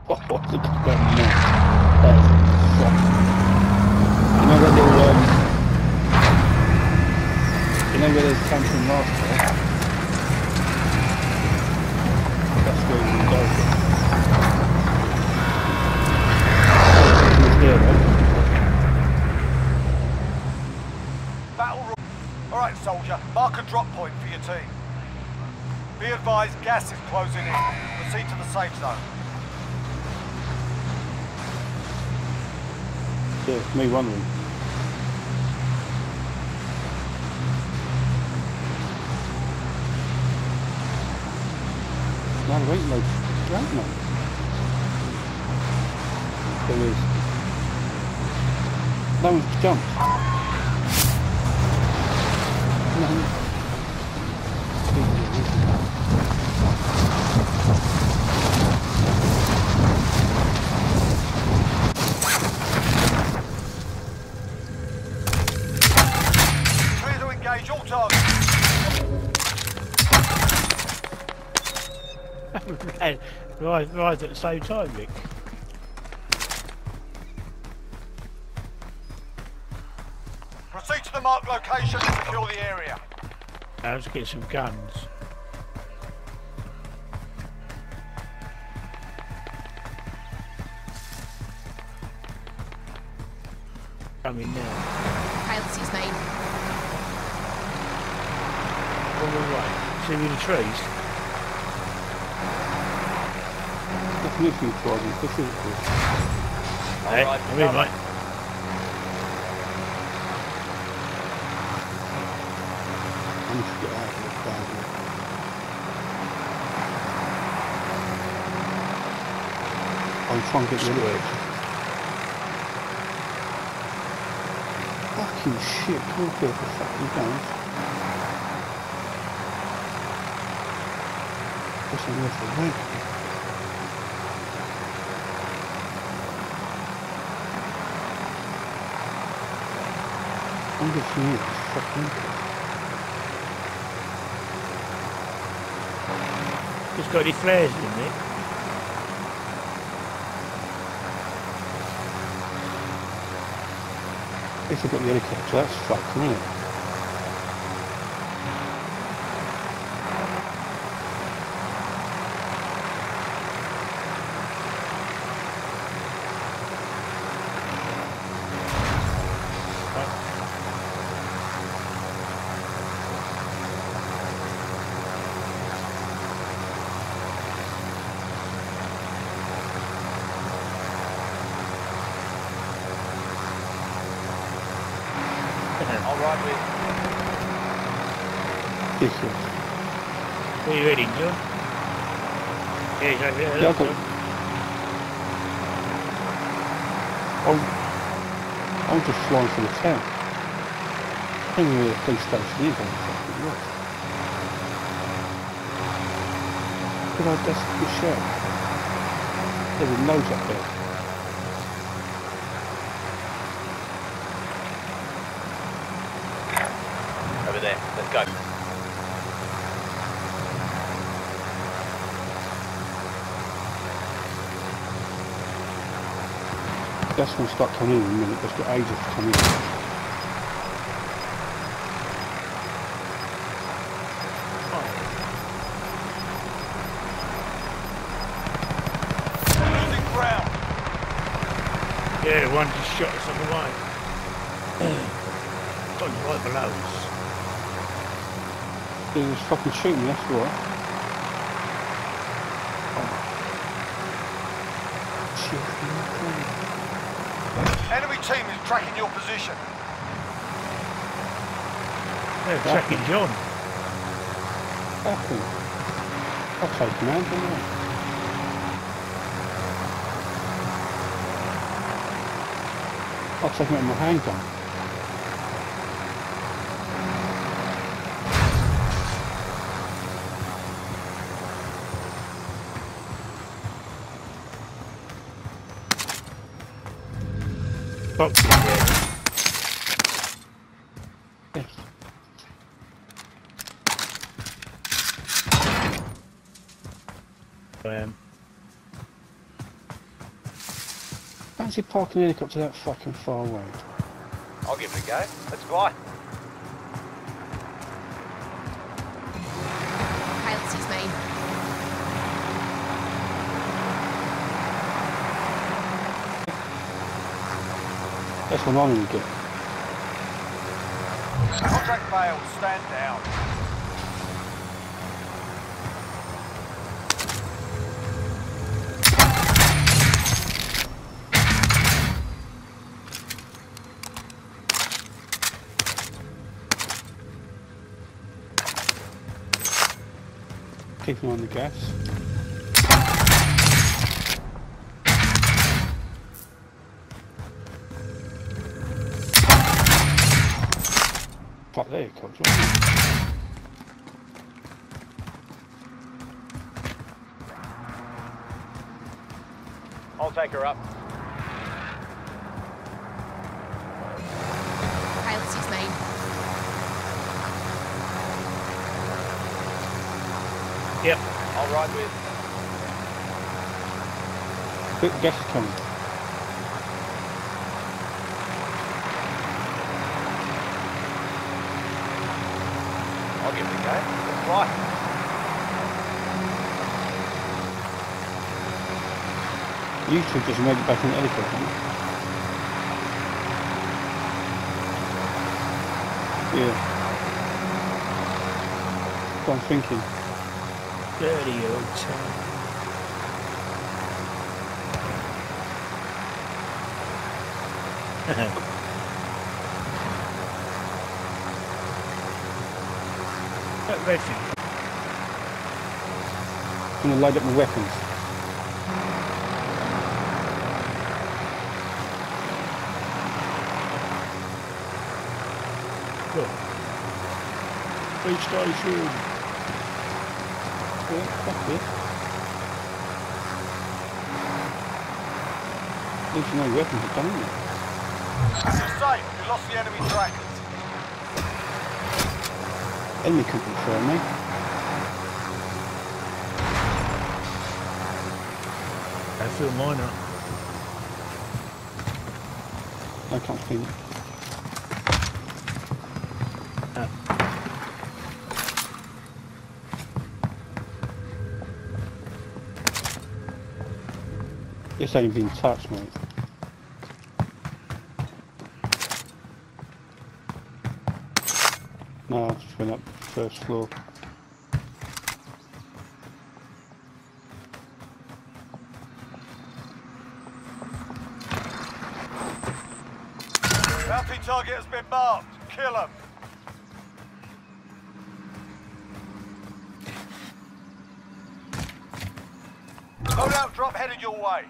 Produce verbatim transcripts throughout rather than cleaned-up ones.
Oh, look at that mess. That's fucking... You know that little, um... You know where there's camping last there? That's where we go. It's there, right? Battle room. Alright, soldier. Mark a drop point for your team. Be advised, gas is closing in. Proceed to the safe zone. Yeah, it's me wondering. No, there ain't no... There ain't no... There is. No one's jumped. No. Clear to engage all targets. right, right at the same time, Rick. Proceed to the marked location and secure the area. Now let's get some guns. Coming now. Casualties made. On the right. See me in the trees? Definition driving, this is good. Hey, I'm in, mate. I need to get out of this bad. I'm trying to get rid of it. Fucking shit, come here for fucking guns. What's on there for rent? I'm just here, it's fucking... Just got any flares in it? At least I've got the helicopter, that's fucked, isn't it? Alright, with. This is... Where you heading, John? Yeah, he's over there. Yeah, I've got... I'm, I'm just flying for the town. I don't know where the police station is on the fucking road. But I just the shell. There were loads up there. Over there, let's go. That's going to start coming in in a minute, it's got ages to come in. Losing ground. Yeah, one just shot us on the way. Got right below us. They was fucking shooting me, that's right. Shit, Enemy team is tracking your position. They're tracking John. fucking... I'll take him out, don't I? I'll take him out with my handgun. Boxing, yeah. Yes. Um, Fancy parking a helicopter that fucking far away. I'll give it a go. Let's fly. Pilot seats main. That's what I need to get. Contract failed. Stand down. Keeping on the gas. Fuck, there it comes, wasn't it? I'll take her up. Pilot seats main. Yep. I'll ride with. Quick, gas is coming. I'll give it a go. Let's fly. You two just made it back in the helicopter. Yeah. What I'm thinking. Dirty old town. That red thing. I'm gonna load up my weapons. Go. Police station. Yeah, fuck it. At least you know your weapons are done, isn't it? This is safe. We lost the enemy trackers. Enemy can confirm me. I feel mine up. I can't feel it. Uh, This ain't been touched, mate. No, I just went up first floor. Bounty target has been marked. Kill him. Loadout drop headed your way.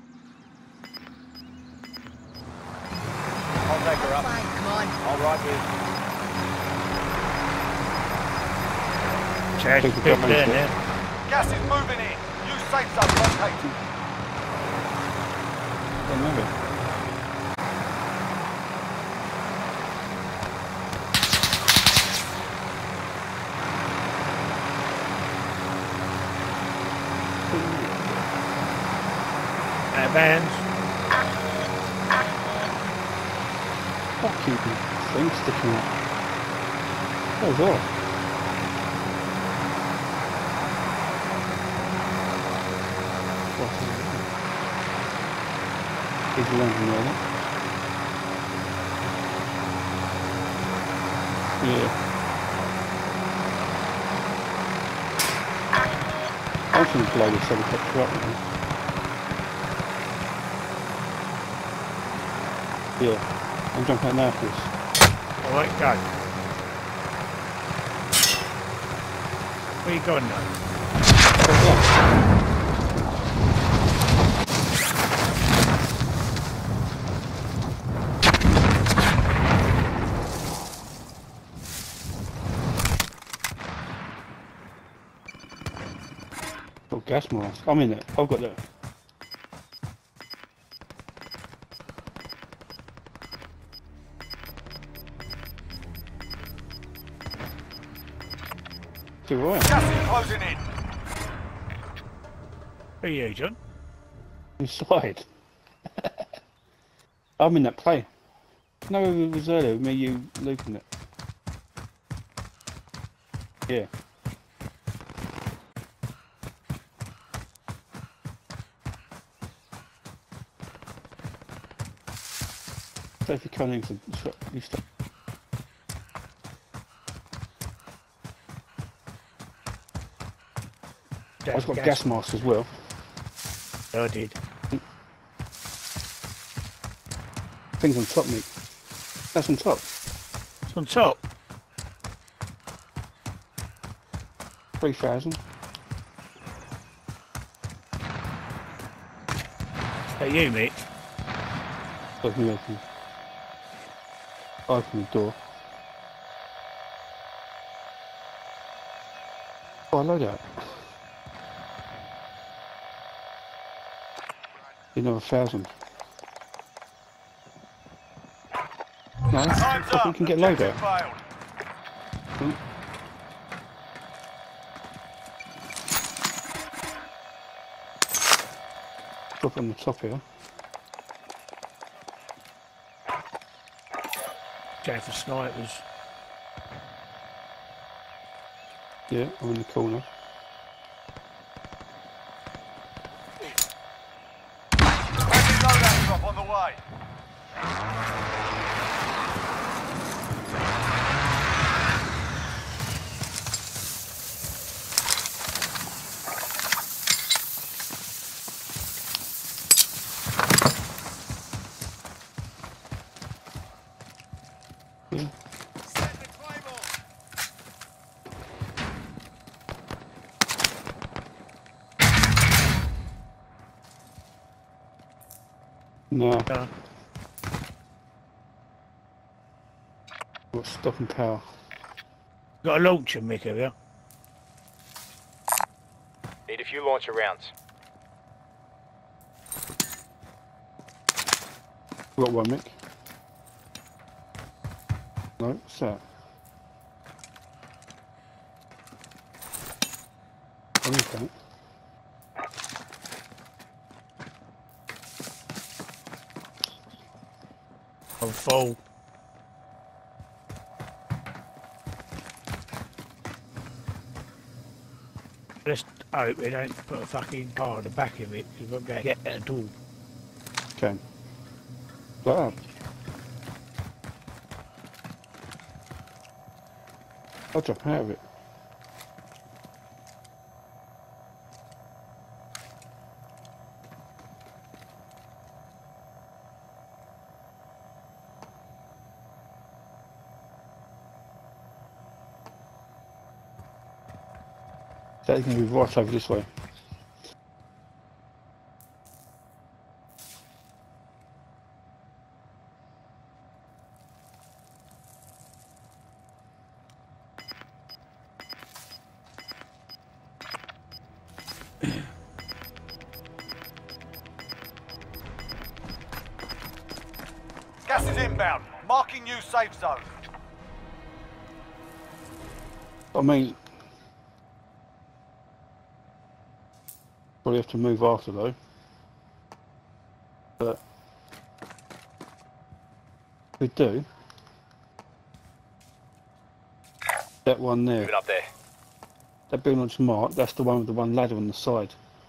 I'll take her up. Fine, come on. I'll ride with. Chad, Take the pick gun, there mate. now. Gas is moving in. New safe zone located. Don't know it. Advance. Fucking thing sticking out. That was off. What's that? Is the engine rolling? Yeah. I was going to blow this helicopter up now. Yeah. I'm jumping out now, Chris. Alright, go. Where you going now? Got gas mask. I'm in it. I've got that. Do right. Gas is closing in. Who are you, John? Inside. I'm in that play. No, it was earlier, me, you, looping it. Yeah. So if you come in for you stop. I've got gas mask as well. I did. Things on top, mate. That's on top. It's on top. Three thousand. Hey, you, mate. Let me open. Open the door. Oh, I know that. Another thousand. No, I think we can get low there. Hmm. Drop on the top here. Going for snipers. Yeah, I'm in the corner. Loadout drop on the way. Yeah. No. Uh, What's stopping power? got a launcher, Mick, have you? Need a few launcher rounds. Got one, Mick. No, what's that? I need that. I'm full. Let's hope they don't put a fucking car on the back of it, because we won't be able to get there at all. Okay. Blow up. I'll drop out of it. That's going to be right over this way. Gas is inbound. Marking new safe zone. I mean, probably have to move after though. But if we do, that one there, Moving up there. that building on Smart, that's the one with the one ladder on the side.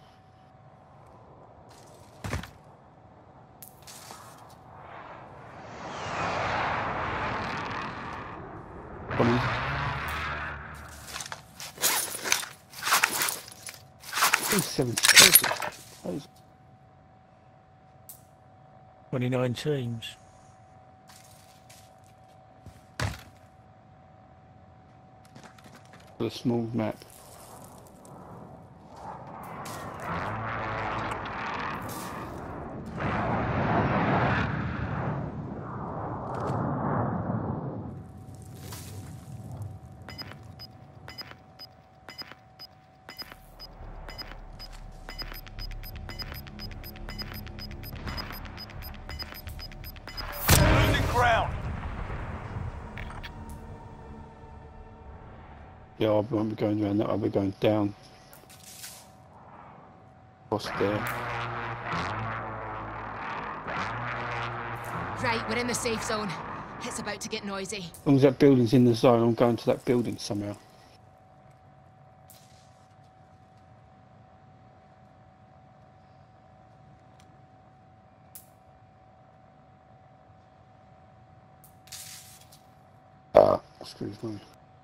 Come on. Seven spaces. twenty-nine teams. For a small map. Losing ground. Yeah, I won't be going around that, I'll be going down. Across there. Right, we're in the safe zone. It's about to get noisy. As long as that building's in the zone, I'm going to that building somehow. Ah, excuse me.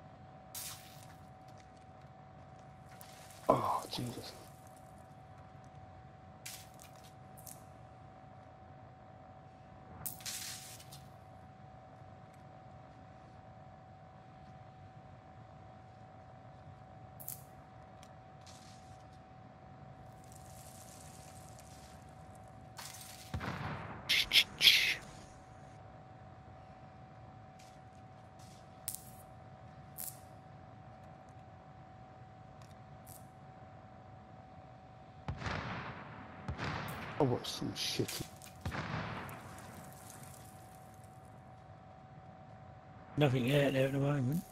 Oh, Jesus. Oh, what some shit. Nothing out there at the moment.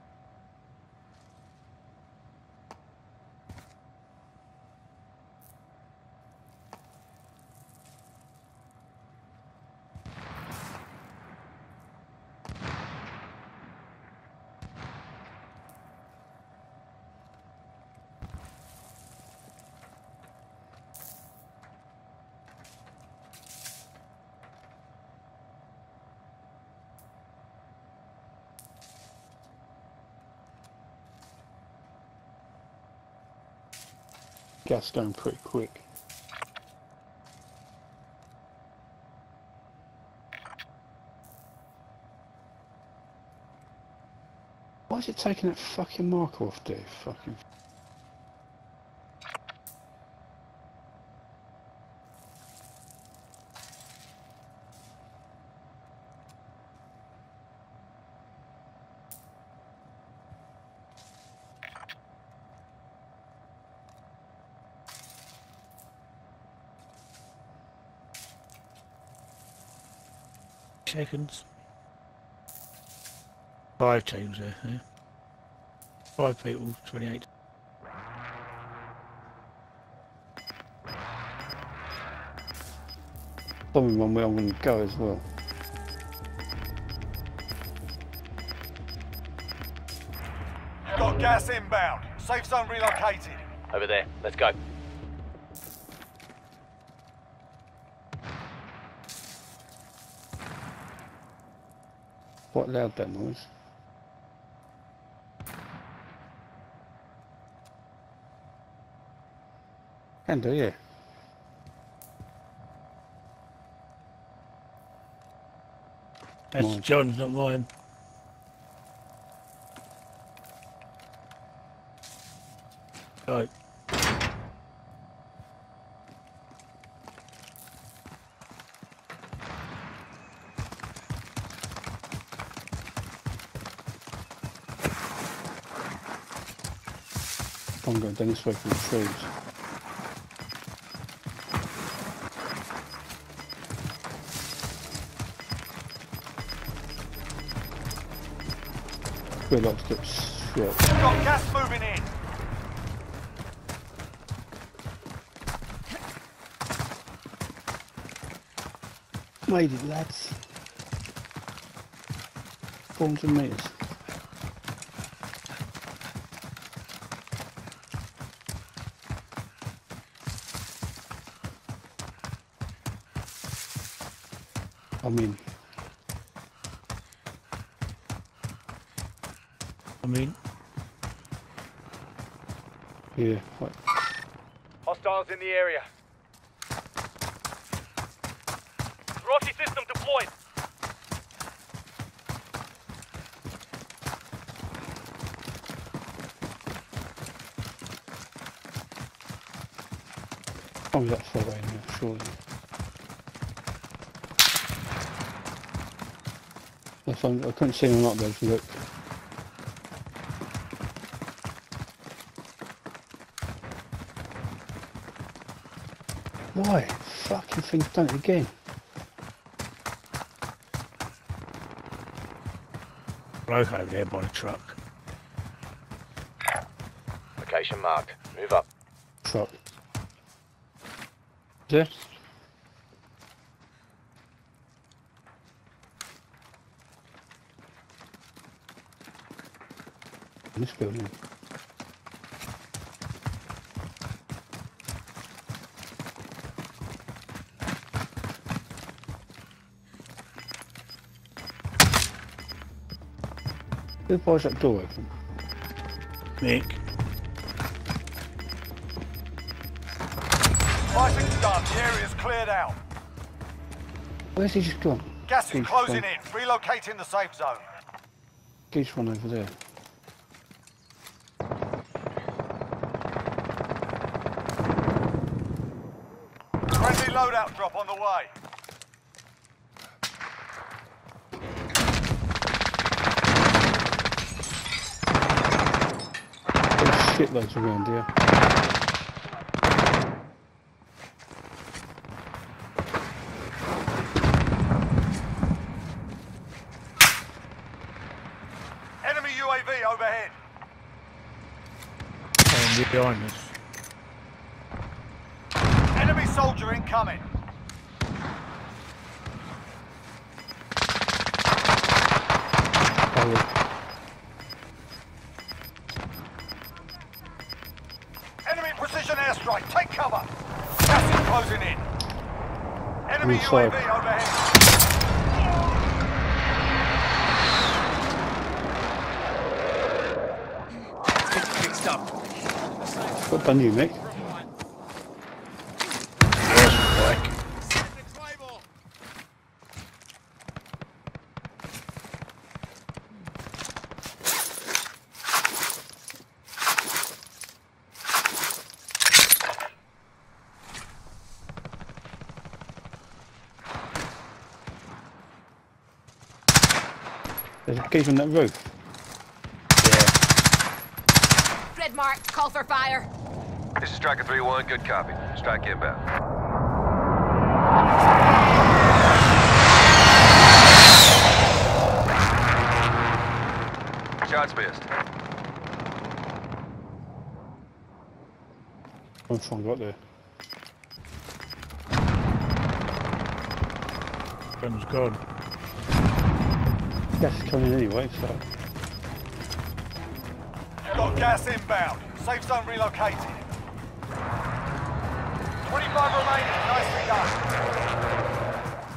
Gas going pretty quick. Why is it taking that fucking marker off there? Fucking. Seconds. Five teams there, yeah. Five people, twenty-eight. Probably one where I'm going to go as well. You've got gas inbound. Safe zone relocated. Over there. Let's go. Quite loud, that noise. Can do, yeah. That's Mine. John's, not mine. Right. I'm going down this way from the trees. Feel like to get shot. You've got gas moving in. Made it, lads. four hundred metres. I'm in. I mean, Yeah, right. Hostiles in the area. Rossi system deployed. Oh, that far away now, surely. I, found, I couldn't see him up there if you look. Why? Fucking thing's done it again. bloke over there by the truck. Location marked. Move up. Truck. There? In this building. Who buys that door open? Mick. Fighting's done. The area's cleared out. Where's he just gone? Gas is He's closing gone. in. Relocating the safe zone. Geese one over there. Friendly loadout drop on the way. There's shitloads around here. Enemy U A V overhead. And behind us. Enemy soldier incoming. Oh, look. Enemy precision airstrike. Take cover. Gas is closing in. Enemy U A V Inside. overhead. Fixed up. What done you, Mick? There's a geese on that roof. Red mark, call for fire. This is Striker three one, good copy. Strike inbound. Shots missed. I'm trying to get there. Gun's gone. Gas is coming in anyway, so. Got gas inbound. Safe zone relocated. twenty-five remaining. Nicely done.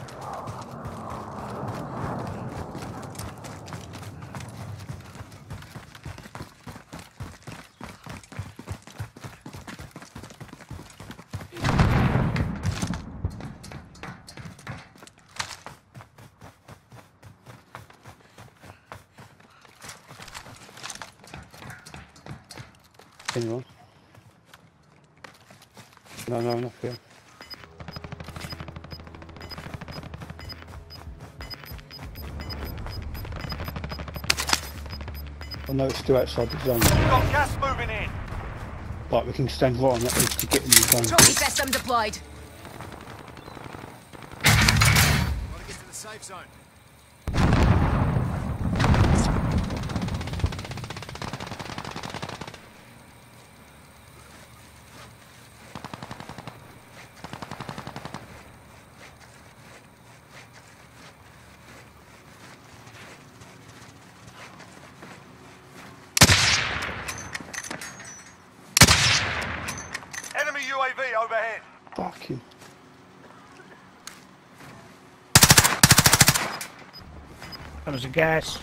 Anyone? No, no, not here. I know it's still outside the zone, Got gas moving in. but we can stand right on that edge to get in the zone. Trophy system deployed. Gotta get to the safe zone. Enemy U A V overhead. Fuck you. Comes the gas.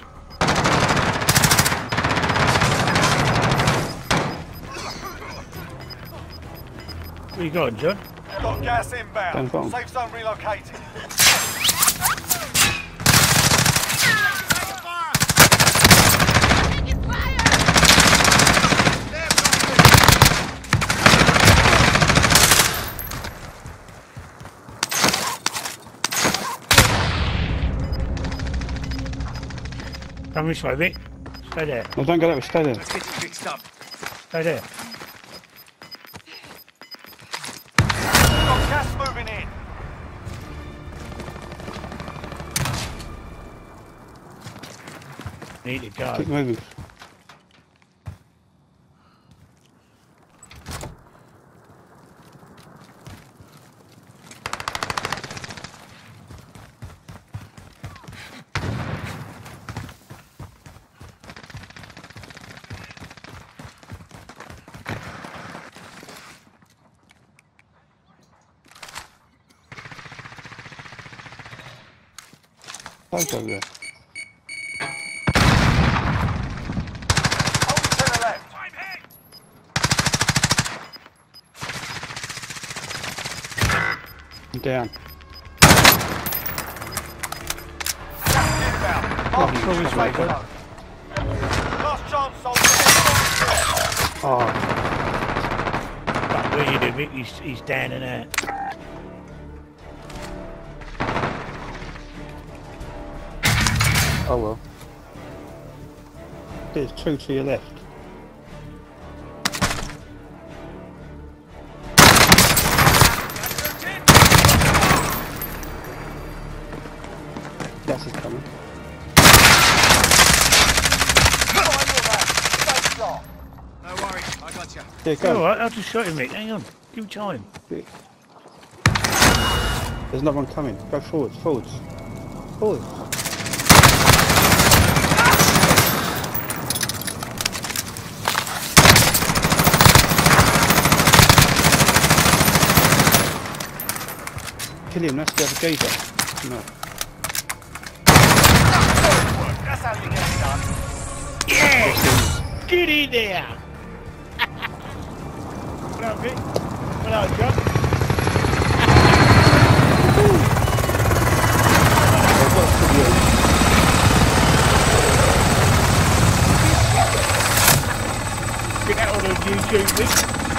Where you going, John? Got gas inbound. Stand on. Safe zone relocated. Taking fire! Come this way, Mick. Stay there. No, don't go that way, stay there. Let's get you fixed up. Stay there. Got gas moving in. Need to go. Keep moving. Guys over there. Only to the left. I'm down. Gas inbound. Mark Oh, the sorry, safe sorry. zone. Last chance, soldier. Oh, But what you do, Mick? He's, he's down and out. oh well. There's two to your left. Gas is coming. Find your man. Safe shot. No worries, I got you. There, Go. go. Alright, I'll just shot him, Mick. Hang on. Give him time. There's another one coming. Go forwards, forwards. Forwards. Kill him, that's the other geezer. No. That's how you get it done. Yes! Get in there! What up, Mick? What up, John? Get that on YouTube, Mick.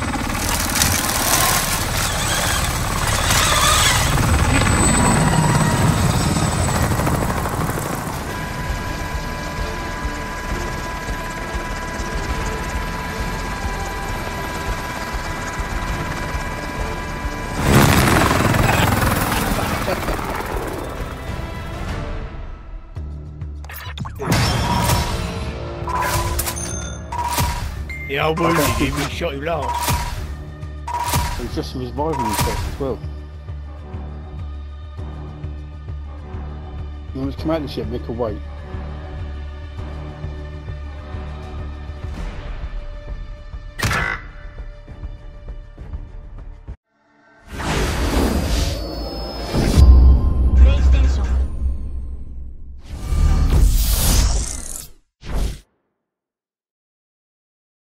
The old wounded him, he shot him last. He's just reviving himself as well. You want to come out this yet, Mick, or wait?